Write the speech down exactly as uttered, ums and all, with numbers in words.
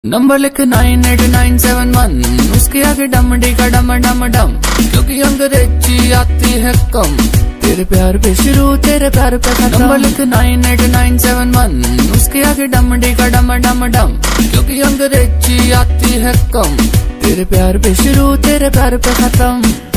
Number लिख nine eight nine seven one, उसके आगे डम डी का डम डम डम, क्योंकि अंग्रेजी आती है कम। तेरे प्यार पे शुरू तेरे प्यार पे खत्म। नंबर लिख nine eight nine seven one, उसके आगे डम डी का डम डम डम, क्योंकि अंग्रेजी आती है कम। तेरे प्यार पे शुरू तेरे प्यार पे खत्म।